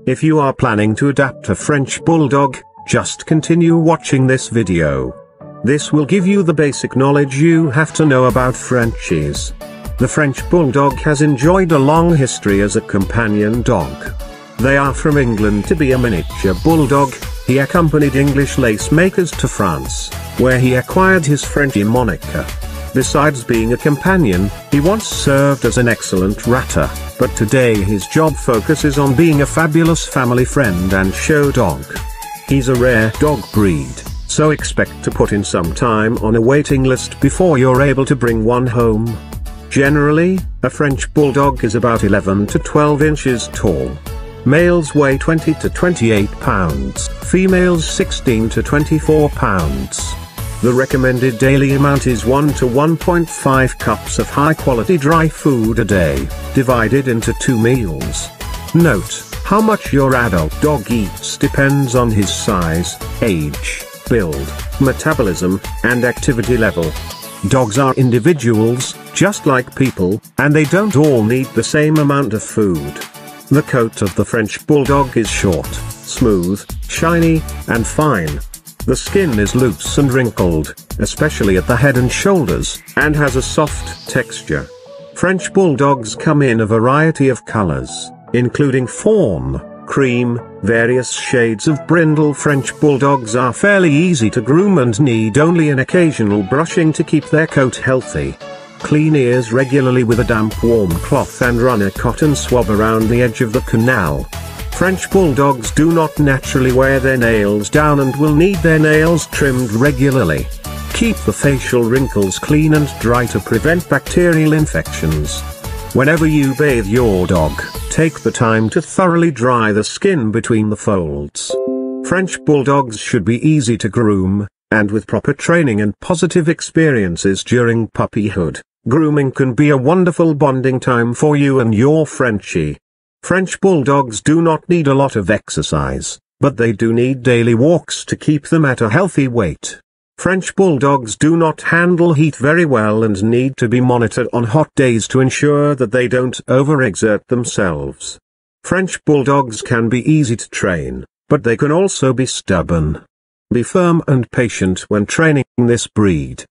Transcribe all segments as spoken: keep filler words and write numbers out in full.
If you are planning to adapt a French Bulldog, just continue watching this video. This will give you the basic knowledge you have to know about Frenchies. The French Bulldog has enjoyed a long history as a companion dog. They are from England. To be a miniature bulldog, he accompanied English lace makers to France, where he acquired his Frenchie moniker. Besides being a companion, he once served as an excellent ratter, but today his job focuses on being a fabulous family friend and show dog. He's a rare dog breed, so expect to put in some time on a waiting list before you're able to bring one home. Generally, a French Bulldog is about eleven to twelve inches tall. Males weigh twenty to twenty-eight pounds, females sixteen to twenty-four pounds. The recommended daily amount is one to one point five cups of high-quality dry food a day, divided into two meals. Note, how much your adult dog eats depends on his size, age, build, metabolism, and activity level. Dogs are individuals, just like people, and they don't all need the same amount of food. The coat of the French Bulldog is short, smooth, shiny, and fine. The skin is loose and wrinkled, especially at the head and shoulders, and has a soft texture. French Bulldogs come in a variety of colors, including fawn, cream, various shades of brindle. French Bulldogs are fairly easy to groom and need only an occasional brushing to keep their coat healthy. Clean ears regularly with a damp warm cloth and run a cotton swab around the edge of the canal. French Bulldogs do not naturally wear their nails down and will need their nails trimmed regularly. Keep the facial wrinkles clean and dry to prevent bacterial infections. Whenever you bathe your dog, take the time to thoroughly dry the skin between the folds. French Bulldogs should be easy to groom, and with proper training and positive experiences during puppyhood, grooming can be a wonderful bonding time for you and your Frenchie. French Bulldogs do not need a lot of exercise, but they do need daily walks to keep them at a healthy weight. French Bulldogs do not handle heat very well and need to be monitored on hot days to ensure that they don't overexert themselves. French Bulldogs can be easy to train, but they can also be stubborn. Be firm and patient when training this breed.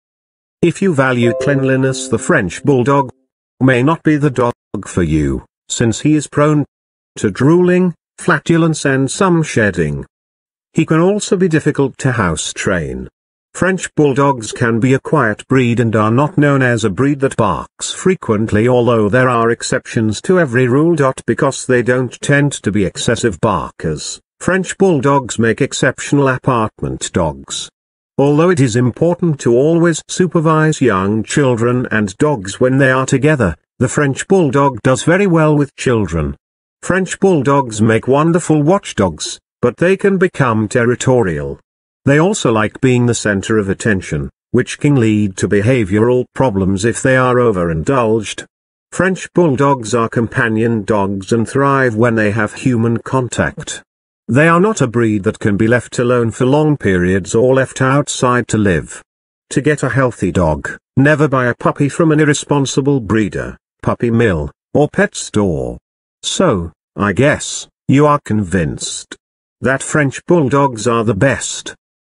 If you value cleanliness, the French Bulldog may not be the dog for you, since he is prone to drooling, flatulence and some shedding. He can also be difficult to house train. French Bulldogs can be a quiet breed and are not known as a breed that barks frequently, although there are exceptions to every rule. Because they don't tend to be excessive barkers, French Bulldogs make exceptional apartment dogs. Although it is important to always supervise young children and dogs when they are together, the French Bulldog does very well with children. French Bulldogs make wonderful watchdogs, but they can become territorial. They also like being the center of attention, which can lead to behavioral problems if they are overindulged. French Bulldogs are companion dogs and thrive when they have human contact. They are not a breed that can be left alone for long periods or left outside to live. To get a healthy dog, never buy a puppy from an irresponsible breeder, puppy mill, or pet store. So, I guess, you are convinced that French Bulldogs are the best.